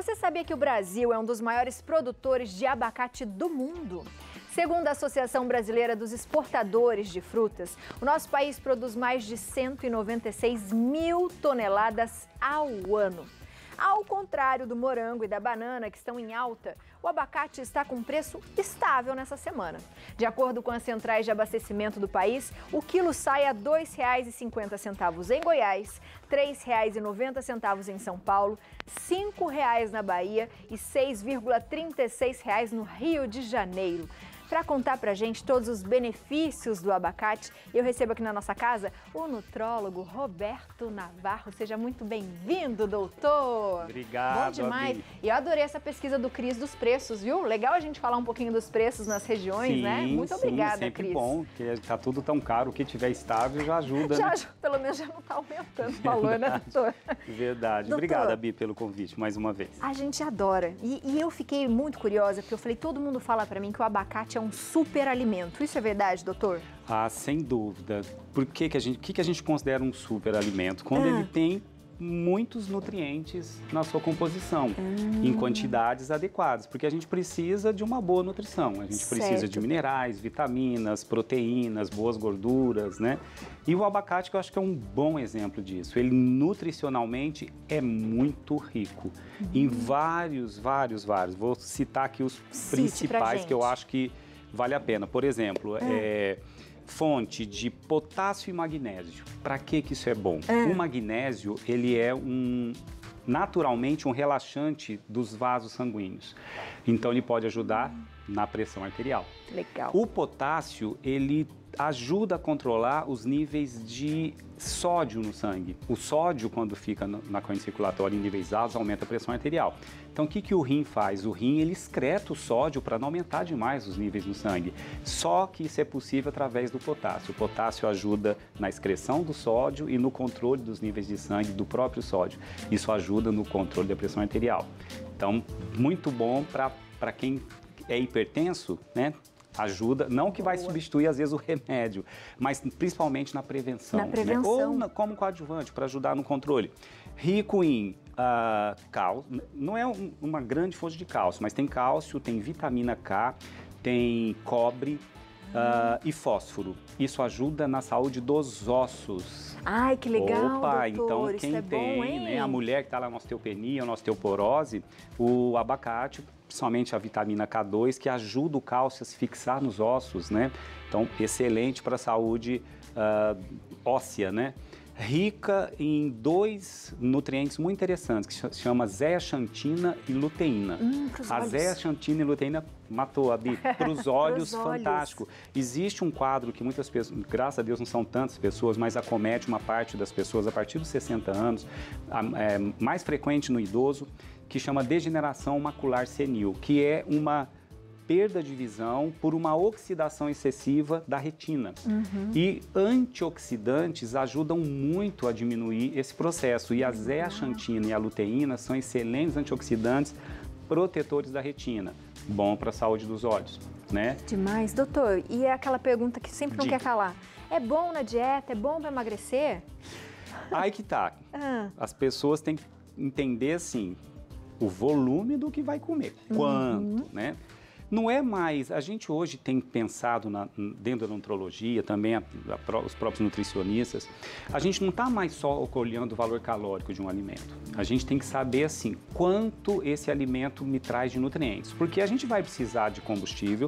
Você sabia que o Brasil é um dos maiores produtores de abacate do mundo? Segundo a Associação Brasileira dos Exportadores de Frutas, o nosso país produz mais de 196 mil toneladas ao ano. Ao contrário do morango e da banana, que estão em alta, o abacate está com preço estável nessa semana. De acordo com as centrais de abastecimento do país, o quilo sai a R$ 2,50 em Goiás, R$ 3,90 em São Paulo, R$ 5,00 na Bahia e R$ 6,36 no Rio de Janeiro. Para contar pra gente todos os benefícios do abacate, eu recebo aqui na nossa casa o nutrólogo Roberto Navarro. Seja muito bem-vindo, doutor. Obrigado, Bom demais. Abi. E eu adorei essa pesquisa do Cris dos preços, viu? Legal a gente falar um pouquinho dos preços nas regiões, né? Muito obrigada, sempre Cris. Bom, porque tá tudo tão caro, o que tiver estável já ajuda, Já, né? pelo menos já não está aumentando o valor, né, doutor? Verdade. Doutor, Obrigado, Abi, pelo convite mais uma vez. A gente adora. E eu fiquei muito curiosa, porque eu falei, todo mundo fala para mim que o abacate é um super alimento. Isso é verdade, doutor? Ah, sem dúvida. Por que que a gente considera um super alimento? Quando ele tem muitos nutrientes na sua composição, em quantidades adequadas, porque a gente precisa de uma boa nutrição, a gente precisa de minerais, vitaminas, proteínas, boas gorduras, né? E o abacate, que eu acho que é um bom exemplo disso, ele nutricionalmente é muito rico em vários, vou citar aqui os principais que eu acho que vale a pena. Por exemplo, fonte de potássio e magnésio. Para que isso é bom? O magnésio, ele é naturalmente um relaxante dos vasos sanguíneos. Então, ele pode ajudar na pressão arterial. Legal. O potássio, ele ajuda a controlar os níveis de sódio no sangue. O sódio, quando fica na corrente circulatória em níveis altos, aumenta a pressão arterial. Então, o que o rim faz? O rim, ele excreta o sódio para não aumentar demais os níveis no sangue. Só que isso é possível através do potássio. O potássio ajuda na excreção do sódio e no controle dos níveis de sangue do próprio sódio. Isso ajuda no controle da pressão arterial. Então, muito bom para quem é hipertenso, né? Ajuda, não que vai substituir às vezes o remédio, mas principalmente na prevenção. Na prevenção. Né? Ou como coadjuvante, para ajudar no controle. Rico em cálcio, não é uma grande fonte de cálcio, mas tem cálcio, tem vitamina K, tem cobre e fósforo. Isso ajuda na saúde dos ossos. Ai, que legal, Opa, doutor, então quem isso é tem, bom, hein? né, a mulher que está lá na osteopenia, na osteoporose, o abacate, principalmente a vitamina K2, que ajuda o cálcio a se fixar nos ossos, né? Então, excelente para a saúde óssea, né? Rica em dois nutrientes muito interessantes, que se chama zeaxantina e luteína. A zeaxantina e luteína matou, Abi, para os olhos, fantástico. Existe um quadro que muitas pessoas, graças a Deus não são tantas pessoas, mas acomete uma parte das pessoas a partir dos 60 anos, mais frequente no idoso, que chama degeneração macular senil, que é uma perda de visão por uma oxidação excessiva da retina. E antioxidantes ajudam muito a diminuir esse processo. E a zeaxantina e a luteína são excelentes antioxidantes protetores da retina. Bom para a saúde dos olhos, né? Demais. Doutor, e é aquela pergunta que sempre não quer calar. É bom na dieta? É bom para emagrecer? Aí que tá. As pessoas têm que entender, assim, o volume do que vai comer. Quanto, né? Não é mais, a gente hoje tem pensado dentro da nutrologia, também os próprios nutricionistas, a gente não está mais só olhando o valor calórico de um alimento. A gente tem que saber, assim, quanto esse alimento me traz de nutrientes, porque a gente vai precisar de combustível.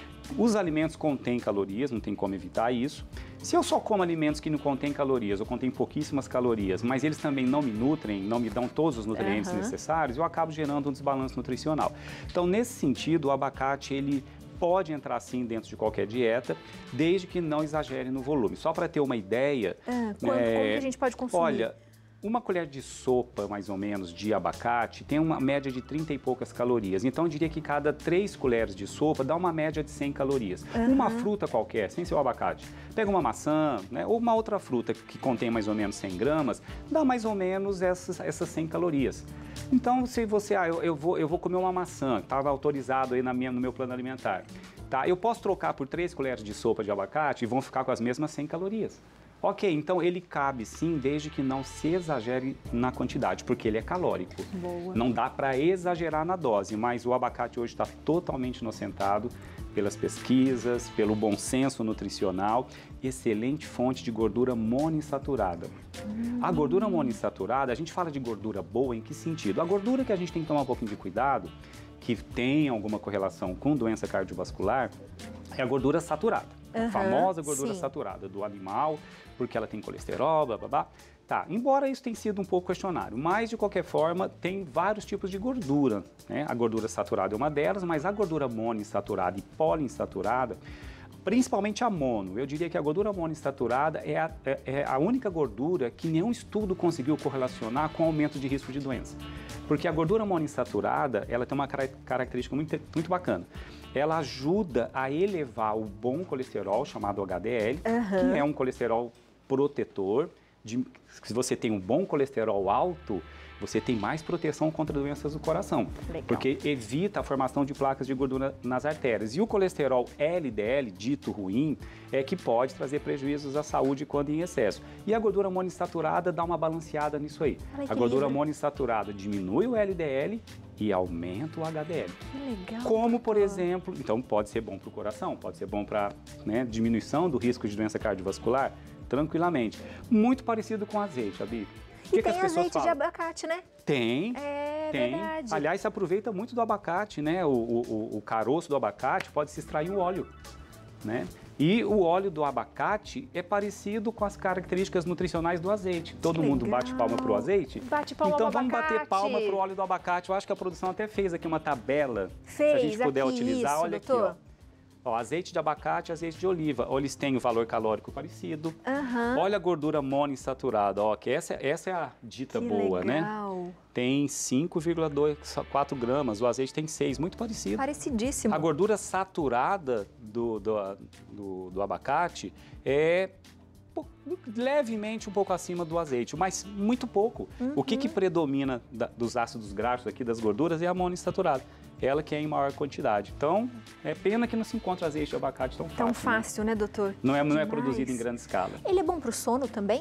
Os alimentos contêm calorias, não tem como evitar isso. Se eu só como alimentos que não contêm calorias ou contêm pouquíssimas calorias, mas eles também não me nutrem, não me dão todos os nutrientes necessários, eu acabo gerando um desbalanço nutricional. Então, nesse sentido, o abacate, ele pode entrar sim dentro de qualquer dieta, desde que não exagere no volume. Só para ter uma ideia... Como que a gente pode consumir? Olha, uma colher de sopa, mais ou menos, de abacate tem uma média de 30 e poucas calorias. Então, eu diria que cada 3 colheres de sopa dá uma média de 100 calorias. Uma fruta qualquer, sem ser o abacate, pega uma maçã, né, ou uma outra fruta que contém mais ou menos 100 gramas, dá mais ou menos essas 100 calorias. Então, se você, eu vou comer uma maçã, estava autorizado aí no meu plano alimentar, tá? Eu posso trocar por 3 colheres de sopa de abacate e vão ficar com as mesmas 100 calorias. Ok, então ele cabe sim, desde que não se exagere na quantidade, porque ele é calórico. Boa. Não dá para exagerar na dose, mas o abacate hoje está totalmente inocentado pelas pesquisas, pelo bom senso nutricional, excelente fonte de gordura monoinsaturada. A gordura monoinsaturada, a gente fala de gordura boa em que sentido? A gordura que a gente tem que tomar um pouquinho de cuidado, que tem alguma correlação com doença cardiovascular, é a gordura saturada. A famosa gordura saturada do animal, porque ela tem colesterol, blá, blá, blá. Tá, embora isso tenha sido um pouco questionário, mas de qualquer forma tem vários tipos de gordura, né? A gordura saturada é uma delas, mas a gordura monoinsaturada e poliinsaturada, principalmente a mono, eu diria que a gordura monoinsaturada é a única gordura que nenhum estudo conseguiu correlacionar com aumento de risco de doença. Porque a gordura monoinsaturada, ela tem uma característica muito bacana. Ela ajuda a elevar o bom colesterol, chamado HDL, que é um colesterol protetor. Se você tem um bom colesterol alto, você tem mais proteção contra doenças do coração. Legal. Porque evita a formação de placas de gordura nas artérias. E o colesterol LDL, dito ruim, é que pode trazer prejuízos à saúde quando em excesso. E a gordura monoinsaturada dá uma balanceada nisso aí. Ai, a gordura monoinsaturada diminui o LDL e aumenta o HDL. Que legal. Como, por exemplo, então pode ser bom para o coração, pode ser bom para, né, diminuição do risco de doença cardiovascular, tranquilamente. Muito parecido com azeite, Abi. E tem azeite de abacate, né? Tem, tem. Verdade. Aliás, se aproveita muito do abacate, né? O caroço do abacate pode se extrair o óleo, né? E o óleo do abacate é parecido com as características nutricionais do azeite. Todo mundo bate palma pro azeite? Bate palma então pro vamos abacate. bater palma pro óleo do abacate. Eu acho que a produção até fez aqui uma tabela. Fez, se a gente puder aqui, utilizar, isso, olha doutor. aqui, ó. Ó, azeite de abacate e azeite de oliva. Ó, eles têm o valor calórico parecido. Olha a gordura monoinsaturada, ó, que essa é a dita Que boa, legal. né? Tem 5,4 gramas, o azeite tem 6, muito parecido. Parecidíssimo. A gordura saturada do abacate é levemente um pouco acima do azeite, mas muito pouco. O que predomina dos ácidos graxos aqui, das gorduras, é a monoinsaturada. Ela que é em maior quantidade. Então, é pena que não se encontra azeite de abacate tão fácil. Tão fácil, né, doutor? Não é produzido em grande escala. Ele é bom para o sono também?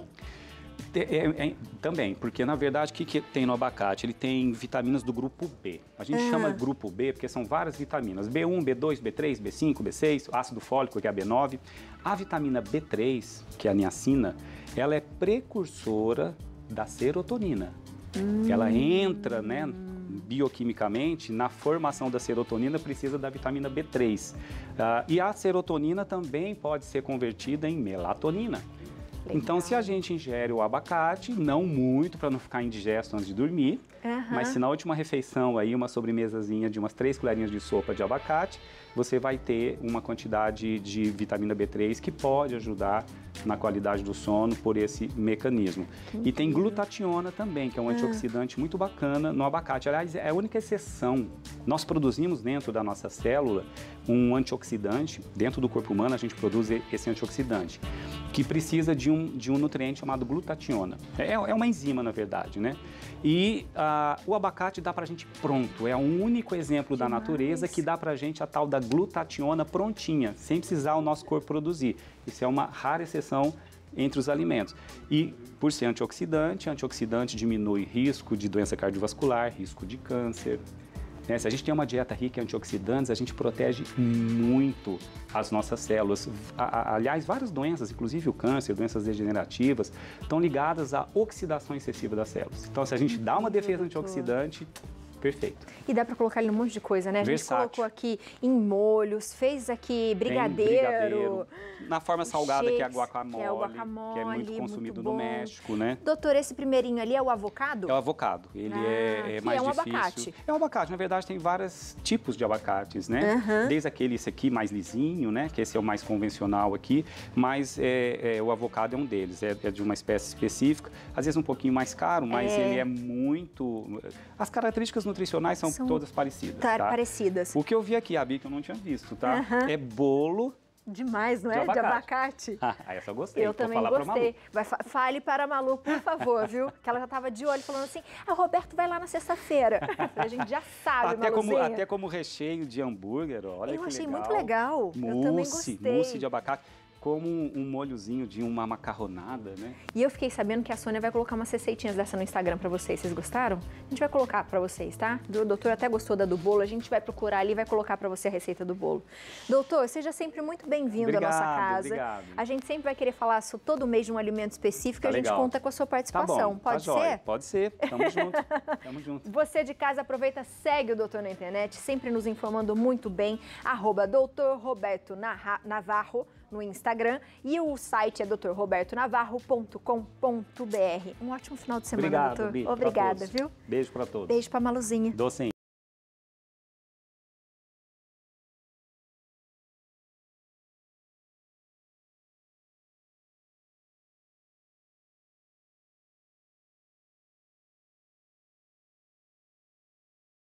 Também, porque na verdade o que tem no abacate? Ele tem vitaminas do grupo B. A gente chama de grupo B porque são várias vitaminas. B1, B2, B3, B5, B6, ácido fólico, que é a B9. A vitamina B3, que é a niacina, ela é precursora da serotonina. Ela entra, né, bioquimicamente, na formação da serotonina, precisa da vitamina B3. E a serotonina também pode ser convertida em melatonina. Legal. Então, se a gente ingere o abacate, não muito, para não ficar indigesto antes de dormir, mas se na última refeição, aí, uma sobremesazinha de umas 3 colherinhas de sopa de abacate, você vai ter uma quantidade de vitamina B3 que pode ajudar na qualidade do sono por esse mecanismo. E tem glutationa também, que é um antioxidante muito bacana no abacate. Aliás, é a única exceção. Nós produzimos dentro da nossa célula um antioxidante, dentro do corpo humano a gente produz esse antioxidante, que precisa de um nutriente chamado glutationa. É uma enzima, na verdade, né? E o abacate dá pra gente pronto, é o único exemplo da natureza que dá pra gente a tal da glutationa prontinha, sem precisar o nosso corpo produzir. Isso é uma rara exceção entre os alimentos. E por ser antioxidante diminui risco de doença cardiovascular, risco de câncer. Né? Se a gente tem uma dieta rica em antioxidantes, a gente protege muito as nossas células. Aliás, várias doenças, inclusive o câncer, doenças degenerativas, estão ligadas à oxidação excessiva das células. Então, se a gente dá uma defesa antioxidante, perfeito. E dá para colocar ele num monte de coisa, né? A gente colocou aqui em molhos, fez aqui brigadeiro. Na forma salgada, shakes, que é a guacamole, que é muito consumido no México, né? Doutor, esse primeirinho ali é o avocado? É o avocado. Ele é mais difícil. Abacate. É um abacate. Na verdade, tem vários tipos de abacates, né? Desde esse aqui mais lisinho, né? Que esse é o mais convencional aqui. Mas o avocado é um deles. É de uma espécie específica. Às vezes um pouquinho mais caro, mas ele é muito... As características nutricionais são todas parecidas, tá? Parecidas. O que eu vi aqui, Abi, que eu não tinha visto, tá? É bolo... Demais, não é? De abacate. Essa eu gostei. Eu também gostei. Fale para a Malu, por favor, viu? Que ela já estava de olho, falando assim, Roberto vai lá na sexta-feira. A gente já sabe, até como recheio de hambúrguer, olha que legal. Eu achei muito legal. Eu também gostei. Mousse de abacate. como um molhozinho de uma macarronada, né? E eu fiquei sabendo que a Sônia vai colocar umas receitinhas dessa no Instagram pra vocês. Vocês gostaram? A gente vai colocar pra vocês, tá? O doutor até gostou da do bolo, a gente vai procurar ali e vai colocar pra você a receita do bolo. Doutor, seja sempre muito bem-vindo à nossa casa. Obrigado. A gente sempre vai querer falar todo mês de um alimento específico e a gente conta com a sua participação. Tá bom, Pode ser? Jóia. Pode ser. Tamo junto. Tamo junto. Você de casa aproveita, segue o doutor na internet, sempre nos informando muito bem, @Dr. Roberto Navarro no Instagram e o site é drrobertonavarro.com.br. Um ótimo final de semana, Obrigado, doutor. Bi, Obrigada, viu? Beijo pra todos. Beijo pra Maluzinha. Dou sim.